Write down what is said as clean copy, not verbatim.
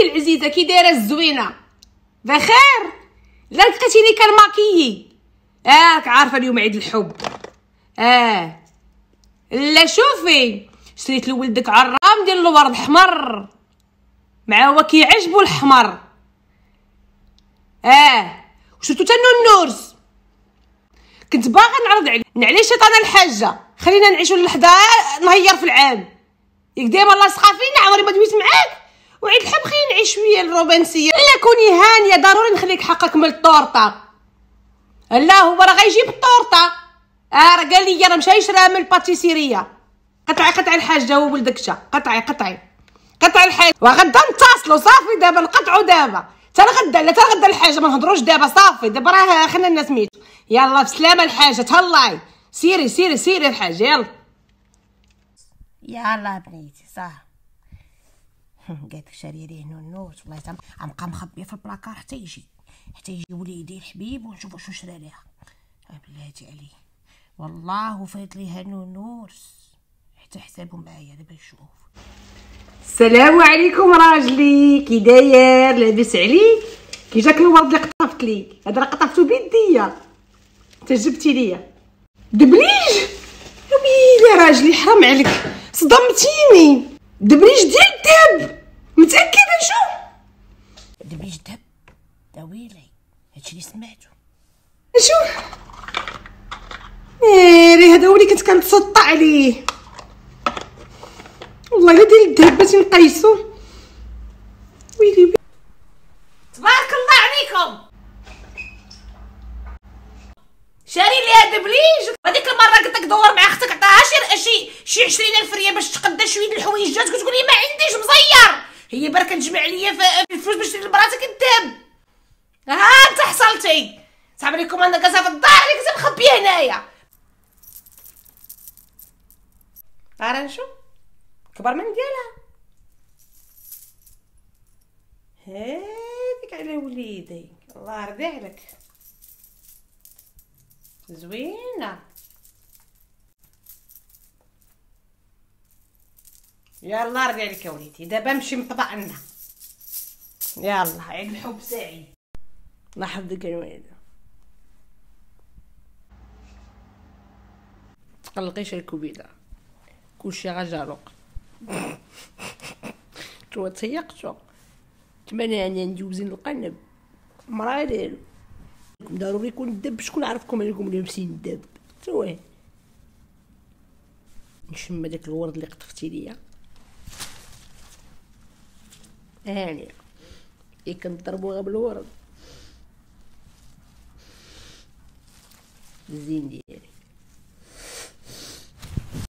اختي العزيزه كي دايره الزوينه بخير؟ لا لقيتيني كنماكيي راك عارفه اليوم عيد الحب. لا شوفي شريت لولدك عرام ديال الورد احمر مع هو كيعجبو الاحمر. وشفتو تا النورس كنت باغا نعرض عليه شيطانه الحاجه خلينا نعيشو اللحظه نهير في العام ياك دايما لاصقه فينا عمري ما دويت معاك وعيد الحب خلينا نعيش شويه الرومانسيه. لا كوني هانيه ضروري نخليك حقك من الطورطه. لا هو راه غيجيب الطورطه راه قال لي راه مشى يشريها من الباتيسيريه. قطعي الحاجه هو ولدك جا قطعي الحاجه وغدا نتصلوا صافي دابا نقطعوا دابا تا غدا الحاجه ما نهضروش دابا صافي دابا راه خلينا الناس ميت. يلا بسلامه الحاجه تهلاي سيري الحاجه يلا بنيتي صح. قالك شاريه ليه نونوت والله غنبقى مخبيه في البلاكار حتى يجي وليدي الحبيب ونشوف واش شرا ليها. بلاتي عليه والله فات ليها نونورس حتى حسابو معايا دابا نشوف. السلام عليكم راجلي كي داير لاباس عليك؟ كي جاك الورد اللي قطفت ليك هذا راه قطفتو بيديا انت جبتي ليا دبليج يا ويلي راجلي حرام عليك صدمتيني. دبليج ديال الدب متاكده نشوف دبليج دب طويلي هادشي اللي سمعتو شوف ناري هذا هو اللي كنت كنتسطع عليه والله الا ديال الذهب باش نقيسو. ويلي تبارك الله عليكم شاري ليها دبليج. هذيك المره قلت لك دور مع اختك عطاها شي 20,000 ريال باش تقدا شويه الحويجات كتقول لي ما عنديش مزير. هي برك تجمع ليا في الفلوس باش نشري لبراتك الذهب. انت حصلتي صعب عليكم انا كازا في الدار اللي كنت مخبيه هنايا. راه نشوف كبر من ديالها هذيك على وليدي الله يرضي عليك زوينه. يلا رضي عليك يا وليدي دابا نمشي مطبقنا. يلا عيد الحب سعيد. الله يحفظك يا وليدي تقلقيش الكبيده كلشي غجالق تو تيقتو تمنى اني ندوزين القلب مرا ديالو ضروري يكون الدب. شكون عرفكم انكم لابسين الدب؟ توه نشم داك الورد اللي قطفتي ليا هانيه كنضربوها بالورد الزين ديالي.